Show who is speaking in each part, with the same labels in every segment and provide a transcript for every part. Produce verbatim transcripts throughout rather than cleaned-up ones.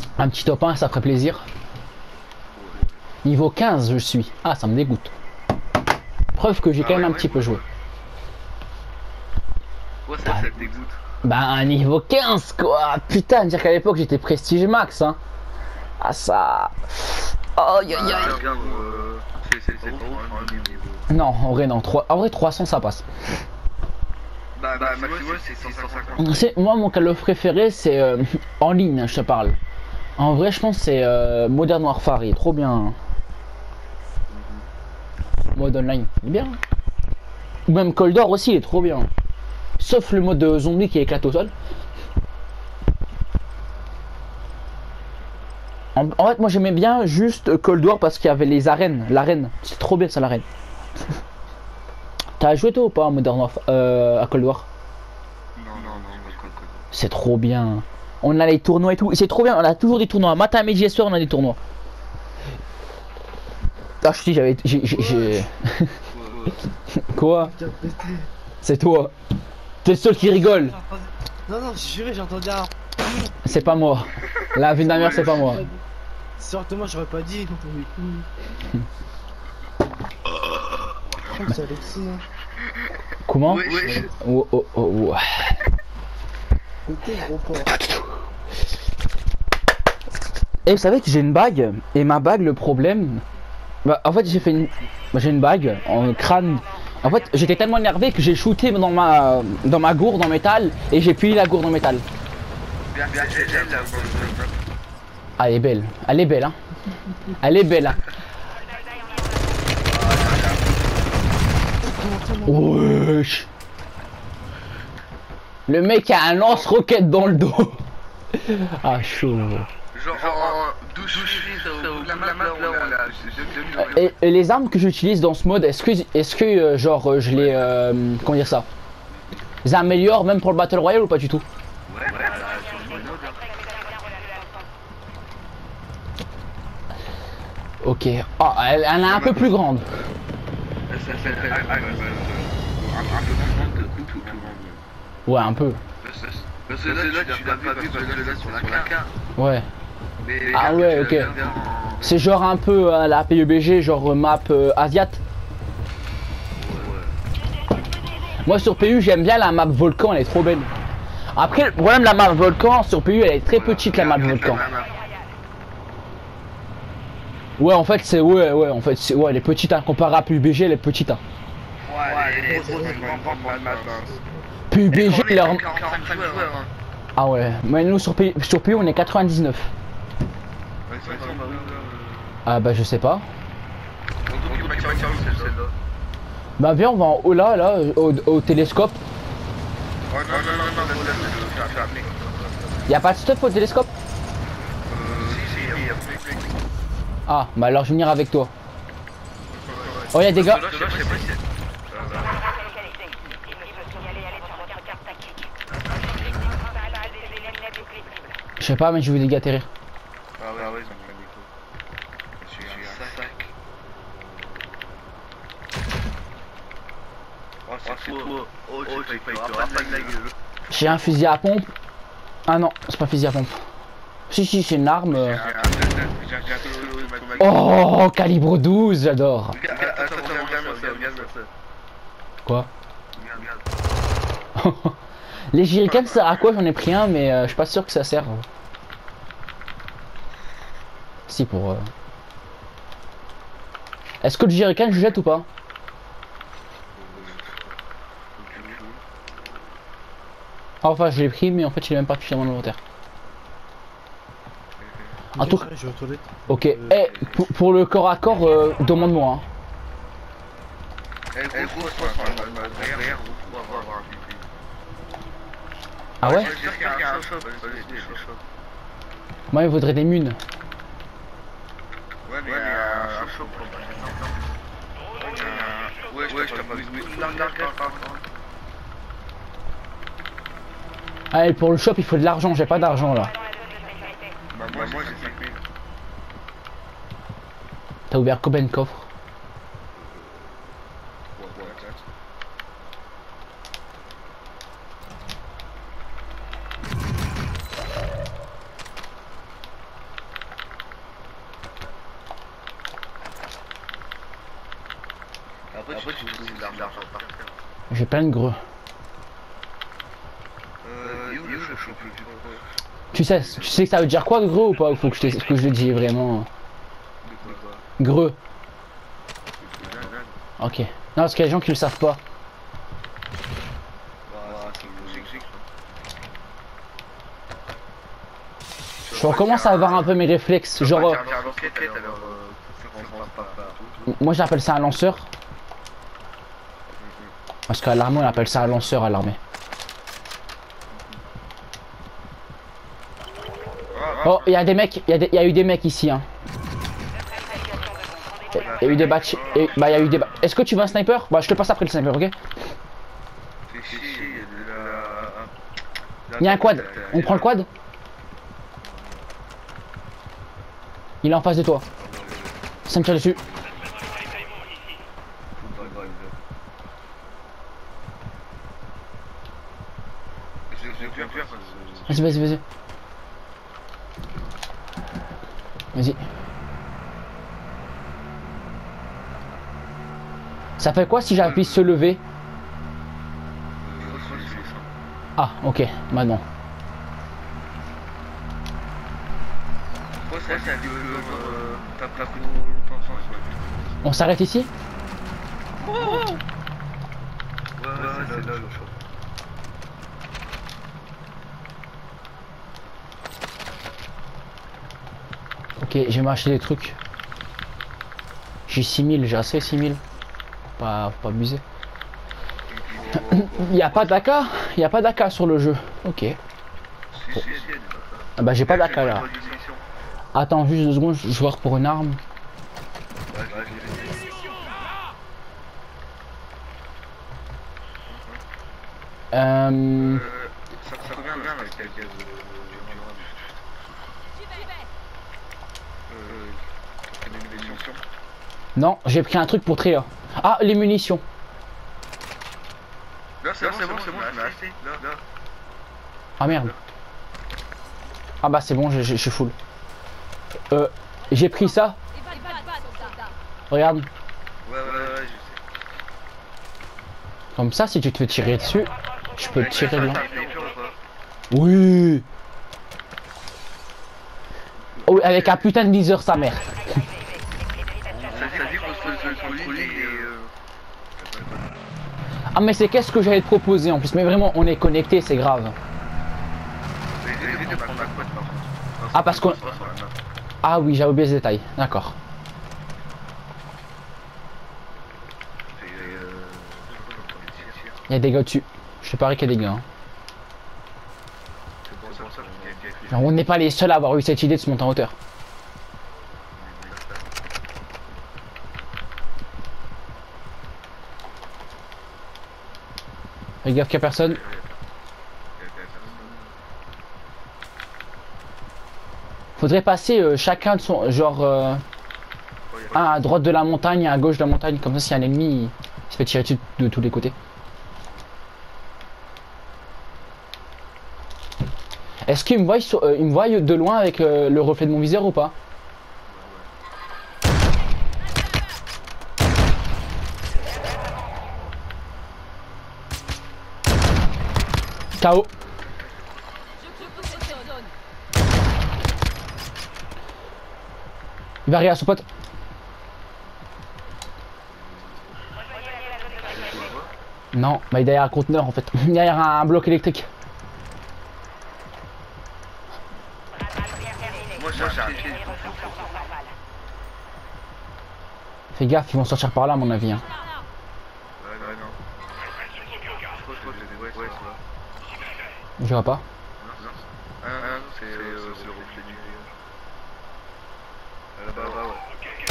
Speaker 1: Un petit top un, ça ferait plaisir. Niveau quinze, je suis. Ah, ça me dégoûte. Preuve que j'ai
Speaker 2: Ah
Speaker 1: quand
Speaker 2: ouais,
Speaker 1: même un
Speaker 2: ouais,
Speaker 1: petit peu
Speaker 2: ouais,
Speaker 1: joué.
Speaker 2: Ouais, ça, ça te dégoûte.
Speaker 1: Bah, un niveau quinze, quoi. Putain, dire qu'à l'époque, j'étais prestige max, hein. Ah, ça... Oh, aïe, aïe,
Speaker 2: Bah,
Speaker 1: aïe.
Speaker 2: regarde, euh, c'est c'est pas ouf, hein, le niveau.
Speaker 1: Non, en vrai, non. trois... En vrai, trois cents, ça passe.
Speaker 2: Bah, bah, Maximo, c'est six cent cinquante.
Speaker 1: C'est... Moi, mon Call of préféré, c'est euh, en ligne, hein, je te parle. En vrai, je pense que c'est euh, Modern Warfare. Il est trop bien. Mode online, il est bien. Ou même Cold War aussi, il est trop bien. Sauf le mode zombie qui éclate au sol. En, en fait, moi j'aimais bien juste Cold War parce qu'il y avait les arènes. L'arène, c'est trop bien ça, l'arène. T'as joué toi ou pas à Modern Warfare, euh, à Cold War?
Speaker 2: Non, non, non, pas quoi, quoi.
Speaker 1: C'est trop bien. On a les tournois et tout. C'est trop bien, on a toujours des tournois. Matin, midi et soir, on a des tournois. Ah, je te dis, j'avais. j'ai- j'ai- j'ai- Quoi? C'est toi. T'es le seul qui rigole.
Speaker 3: Non, non, j'ai juré, j'ai entendu un.
Speaker 1: C'est pas moi. La vie de ma mère, c'est pas moi.
Speaker 3: Sorte-moi, j'aurais pas dit. C'est Alexis. hein.
Speaker 1: Comment?
Speaker 2: Oui, oui.
Speaker 1: Oh, oh, oh, oh.
Speaker 3: Écoutez, gros porc.
Speaker 1: Et vous savez que j'ai une bague. Et ma bague, le problème. Bah, en fait, j'ai fait une. Bah, j'ai une bague en crâne. En fait, j'étais tellement énervé que j'ai shooté dans ma dans ma gourde en métal et j'ai plié la gourde en métal.
Speaker 2: Bien, bien, elle, elle, là,
Speaker 1: Ah, elle est belle. Elle est belle, hein. Elle est belle, hein. Wesh. Le mec a un lance-roquette dans le dos. Ah, chaud.
Speaker 2: Genre, en douche, au bout de la map, là, on l'a. j'ai- j'ai-
Speaker 1: Et, et les armes que j'utilise dans ce mode, est-ce que, est-ce que euh, genre, euh, je les. euh, comment dire ça? Les améliore même pour le Battle Royale ou pas du tout?
Speaker 2: Ouais, ouais, bah, sur le mode, hein.
Speaker 1: Ok. Ah, elle, elle est un peu plus grande.
Speaker 2: Ça s'appelle. ah, ah, euh, Un un peu plus grande que tout, tout le monde.
Speaker 1: Ouais, un peu.
Speaker 2: Parce que là, tu l'as pas vu parce que là, sur la carte.
Speaker 1: Ouais.
Speaker 2: Mais
Speaker 1: Ah
Speaker 2: regarde,
Speaker 1: ouais,
Speaker 2: tu
Speaker 1: ok.
Speaker 2: l'as bien en-
Speaker 1: C'est genre un peu à la P U B G, genre map euh, Asiat. Moi sur P U, j'aime bien la map Volcan, elle est trop belle. Après, le problème de la map Volcan, sur P U, elle est très petite la map Volcan. Ouais, en fait, c'est. Ouais, ouais, en fait, c'est. Ouais, elle est petite, hein. Comparée à P U B G, elle est petite, hein.
Speaker 2: Ouais, elle est trop mal.
Speaker 1: P U B G, leur.
Speaker 2: quarante-cinq joueurs, hein.
Speaker 1: Ah ouais, mais nous sur P U, sur P U, on est quatre-vingt-dix-neuf.
Speaker 2: Ouais, c'est vrai, bah oui, là.
Speaker 1: Ah bah, je sais pas.
Speaker 2: On occupe Mathieu Charles, c'est celle-là.
Speaker 1: Bah, viens, on va en haut là, là, au, au télescope.
Speaker 2: Oh non, non, non, non, là, là, je vais faire appeler.
Speaker 1: Y'a pas de stuff au télescope?
Speaker 2: Euh, si, si, il y a plus.
Speaker 1: Ah, bah alors je vais venir avec toi. Oh, y'a des gars.
Speaker 2: Là, je sais pas si c'est.
Speaker 1: Je sais pas, mais je veux des gars atterrir.
Speaker 2: Ah ouais, ouais, ils ont pris des coups. Je suis un sac. Oh, c'est faux. Oh, j'ai failli te ramasser la gueule.
Speaker 1: J'ai un fusil à pompe. Ah non, c'est pas un fusil à pompe. Si, si, c'est une arme. euh.
Speaker 2: J'ai un pistolet automatique.
Speaker 1: Oh, calibre douze, j'adore.
Speaker 2: Attends, attends, regarde ça, regarde ça.
Speaker 1: Quoi?
Speaker 2: Regarde.
Speaker 1: Les jerrycans, ça sert à quoi? J'en ai pris un, mais euh, je suis pas sûr que ça sert. Si, pour. euh. Est-ce que le jerrycan, je jette ou pas? Ah, enfin, je l'ai pris, mais en fait, il est même pas affiché dans mon inventaire. En tout cas,
Speaker 3: Je vais aux toilettes.
Speaker 1: ok. Eh, pour, pour le corps à corps, euh, demande-moi. Hein.
Speaker 2: Eh, gros, gros, regarde, regarde, on va voir un peu.
Speaker 1: Ah ouais?
Speaker 2: J'espère qu'il y a un shop. Vas-y, des shops.
Speaker 1: Moi, il vaudrait des munes.
Speaker 2: Ouais, mais un shop pour moi. Ouais, ouais, je t'ai pas vu.
Speaker 1: Allez, pour le shop, il faut de l'argent. J'ai pas d'argent là.
Speaker 2: Bah, moi, moi j'ai cinq mille.
Speaker 1: T'as ouvert combien de coffres?
Speaker 2: Ouais, ouais, quatre. après tu trouves de l'argent par terre.
Speaker 1: J'ai plein de greux.
Speaker 2: Euh, où le chaud plus
Speaker 1: Tu sais, tu sais que ça veut dire quoi greux ou pas? Faut que je te, que je le dise vraiment. Greux. Ok. Non, parce qu'il y a des gens qui le savent pas. Je recommence à avoir un peu mes réflexes. Genre, euh, moi j'appelle ça un lanceur. Parce qu'à l'armée on appelle ça un lanceur à l'armée. Oh, il y a des mecs, il y, y a eu des mecs ici. Hein. Il y a eu des batchs. Bah, il y a eu des. Est-ce que tu veux un sniper? Bah, je te passe après le sniper, ok? Il y a un quad. On prend le quad? Il est en face de toi. Ça me tire dessus. Vas-y, vas-y, vas-y. Vas-y. Ça fait quoi si j'appuie se lever? Ah, ok, maintenant. On s'arrête ici? Ok, j'ai m'acheter des trucs. J'ai six mille, j'ai assez six mille. Pas, faut pas abuser. Il n'y a pas d'A K? Il n'y a pas d'A K sur le jeu. Ok. Bon. Ah bah j'ai pas d'A K là. Attends juste deux secondes, je vais voir pour une arme. Euh... Non, j'ai pris un truc pour Tréa. Ah, les munitions.
Speaker 2: Là, c'est bon, c'est bon, c'est bon, j'en ai assez. Là, là.
Speaker 1: Ah merde. Ah bah c'est bon, je suis full. Euh, j'ai pris ça. Regarde.
Speaker 2: Ouais, ouais, ouais, je sais.
Speaker 1: Comme ça, si tu te fais tirer dessus, je peux te tirer dedans. Oui. Oh, avec un putain de viseur, sa mère. Ah mais c'est qu'est-ce que j'allais te proposer en plus, mais vraiment on est connecté, c'est grave. Ah parce qu'on... Ah oui, j'ai oublié ce détail, d'accord. Il y a des gars dessus, je te parie qu'il y a des gars. Hein. Alors, on n'est pas les seuls à avoir eu cette idée de se monter en hauteur. Fais gaffe qu'il n'y a personne. Faudrait passer euh, chacun de son... Genre... Euh, un à droite de la montagne, un à gauche de la montagne. Comme ça, s'il y a un ennemi, il, il se fait tirer dessus de tous les côtés. Est-ce qu'il me voit, euh, il me voit de loin avec euh, le reflet de mon viseur ou pas? K O. Il va arriver à son pote. Non, bah il est derrière un conteneur en fait. Derrière un bloc électrique. Fais gaffe, ils vont sortir par là à mon avis. Hein. Je vois pas.
Speaker 2: Ah non, c'est le reflet du... Là-bas, là-bas, ouais.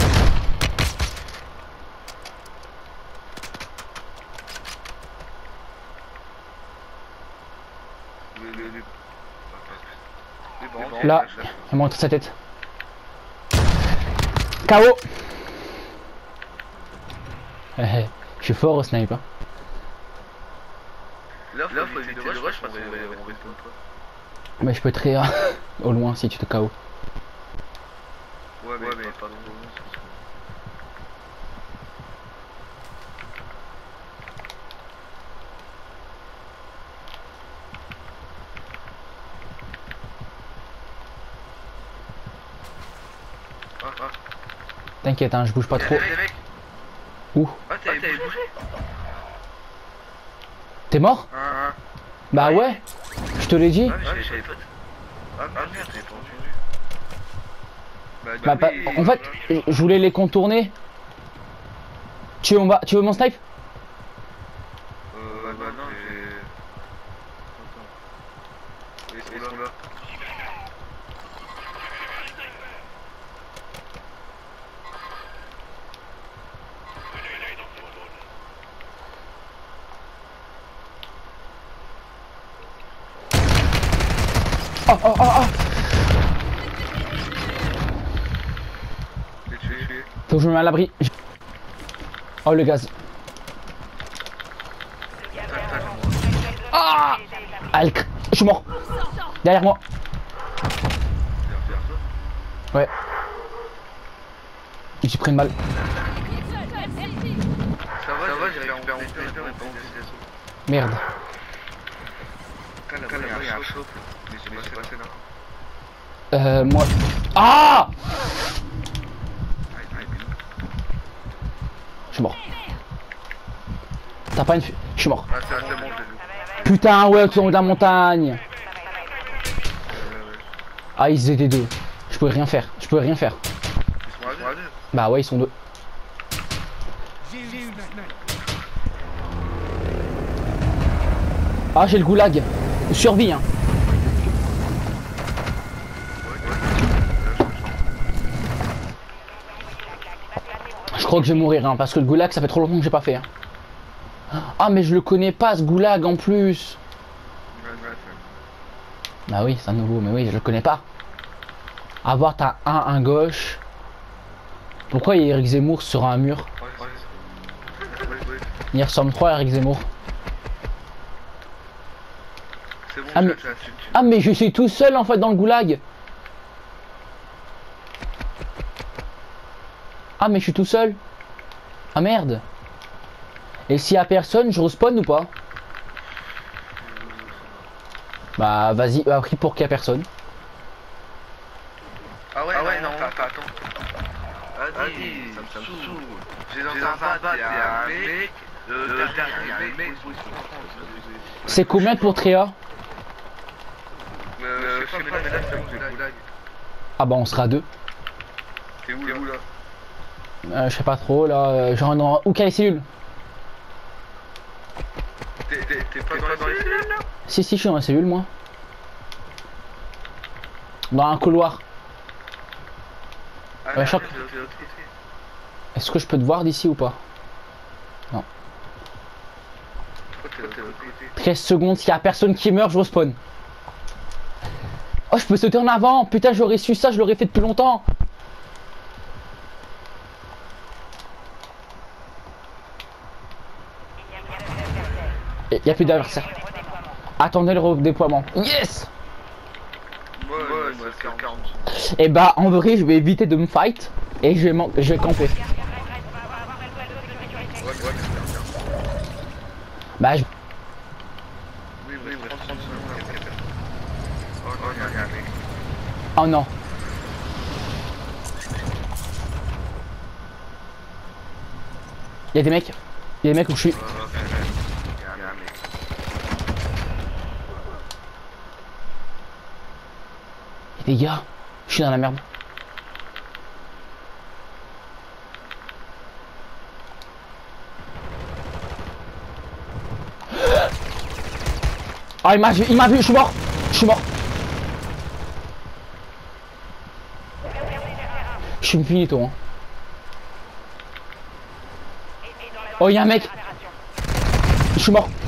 Speaker 1: Là, il montre sa tête. K O. Je suis fort au sniper.
Speaker 2: Là, faut éviter le rush parce qu'on respawn pas.
Speaker 1: Mais je peux te rire au loin si tu te K O.
Speaker 2: Ouais, mais pas trop loin.
Speaker 1: T'inquiète, hein, je bouge pas
Speaker 2: Y'a
Speaker 1: trop.
Speaker 2: des mecs.
Speaker 1: Où?
Speaker 2: Ah, t'avais bougé.
Speaker 1: T'es mort?
Speaker 2: Ah,
Speaker 1: Bah ouais, je te l'ai dit.
Speaker 2: ah, mais j'avais pas. Ah, merde, j'ai pas entendu.
Speaker 1: Bah, bah,
Speaker 2: oui.
Speaker 1: en fait, je voulais les contourner. Tu veux, mon ba- tu veux mon snipe?
Speaker 2: Euh, bah, bah non, j'ai. Attends. Ils sont là.
Speaker 1: Oh oh oh oh!
Speaker 2: J'ai tué, tué.
Speaker 1: Faut que je me mette à l'abri. Oh le gaz. Ah! Ah, le cr- je suis mort. Derrière moi. Ouais. J'ai pris une balle.
Speaker 2: Ça va, ça va, j'ai récupéré mon père.
Speaker 1: Merde.
Speaker 2: Là-bas, il y a un chauffe. Mais j'ai pas passé là.
Speaker 1: Euh, moi. Ah! Je suis mort. T'as pas une. fu- Je suis mort.
Speaker 2: Ah, c'est c'est bon, je l'ai vu.
Speaker 1: Putain, ouais, au de la montagne.
Speaker 2: Euh, ouais.
Speaker 1: Ah, ils étaient deux. Je pouvais rien faire. Je pouvais rien faire.
Speaker 2: Ils sont à deux.
Speaker 1: Bah ouais, ils sont deux. Ah, j'ai le goulag. Survie, hein. Je crois que je vais mourir, hein, parce que le goulag, ça fait trop longtemps que j'ai pas fait. Hein. Ah, mais je le connais pas, ce goulag, en plus. Bah oui, c'est un nouveau, mais oui, je le connais pas. À voir, t'as un, un gauche. Pourquoi il y a Eric Zemmour sur un mur? Il ressemble trop à Eric Zemmour.
Speaker 2: C'est bon,
Speaker 1: Ah, mais... ah mais je suis tout seul en fait dans le goulag. Ah mais je suis tout seul. Ah merde. Et s'il y a personne, je respawn ou pas? Bah vas-y, bah, pris pour qu'il y a personne.
Speaker 2: Ah ouais, ah ouais, non, attends, attends. Vas-y, ça me saoule. J'ai dans un bat, il y a un mec. Euh, derrière, il y a un mec.
Speaker 1: C'est combien pour Tréa?
Speaker 2: Euh, je sais pas, mais là, c'est bon, j'ai le goulag.
Speaker 1: Ah bah on sera deux.
Speaker 2: T'es où, là?
Speaker 1: Euh, je sais pas trop là, euh, genre dans... Où quelle est cellule?
Speaker 2: T'es pas dans les cellules, là?
Speaker 1: Si si, je suis dans la cellule moi. Dans un couloir.
Speaker 2: Ah,
Speaker 1: Ouais, choc.
Speaker 2: c'est de l'autre côté.
Speaker 1: Est-ce que je peux te voir d'ici ou pas? Non.
Speaker 2: Pourquoi t'es de l'autre côté?
Speaker 1: treize secondes, s'il y a personne qui meurt, je respawn. Oh, je peux sauter en avant. Putain, j'aurais su ça, je l'aurais fait depuis longtemps. Il n'y a plus d'adversaire. Attendez le redéploiement. Yes.
Speaker 2: Ouais, ouais, il me reste quarante.
Speaker 1: Et bah, en vrai, je vais éviter de me fight. Et je vais, man- je vais camper.
Speaker 2: Ouais, ouais, mais
Speaker 1: Bah, je...
Speaker 2: oui, oui, il me reste trente secondes. Oh non, il y a un mec.
Speaker 1: Oh non. Il y a des mecs. Il y a des mecs où je suis.
Speaker 2: Il y a un mec.
Speaker 1: Les gars, je suis dans la merde. Ah, il m'a vu, il m'a vu, je suis mort. Je suis mort. Je suis finito, hein. Oh, il y a un mec. Je suis mort.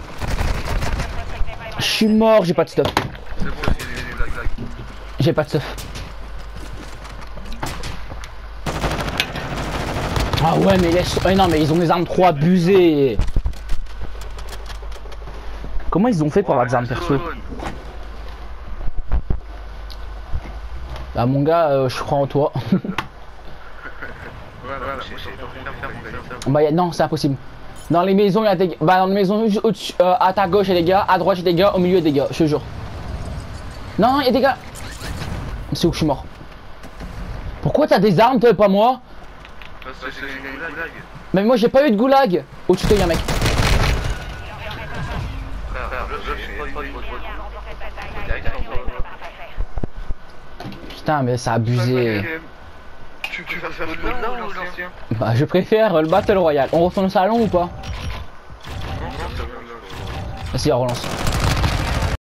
Speaker 1: Je suis mort, j'ai pas de stuff.
Speaker 2: C'est bon, j'ai la blague.
Speaker 1: J'ai pas de stuff. Ah ouais, mais laisse... oh, non, mais ils ont des armes trop abusées. Comment ils ont fait pour avoir des armes perso? Bah mon gars, euh, je crois en toi.
Speaker 2: Ouais, ouais, j'ai j'ai pas compris faire pour gagner ça.
Speaker 1: Bah y a... non, c'est impossible. Dans les maisons, il y a des... Bah dans les maisons au-dessus, euh, à ta gauche il y a des gars, à droite il y a des gars, au milieu il y a des gars, je te jure. Non, non, il y a des gars. C'est où que je suis mort. Pourquoi t'as des armes toi et pas moi?
Speaker 2: Parce que c'est une goulag.
Speaker 1: Mais moi j'ai pas eu de goulag. Au-dessus de y a un mec.
Speaker 2: Frère, frère, je fais pas une bonne
Speaker 1: Putain mais c'est abusé.
Speaker 2: Tu peux faire le là ou l'ancien?
Speaker 1: Bah je préfère le Battle Royale. On retourne au salon ou pas?
Speaker 2: Non, non, c'est bon.
Speaker 1: Vas-y on relance.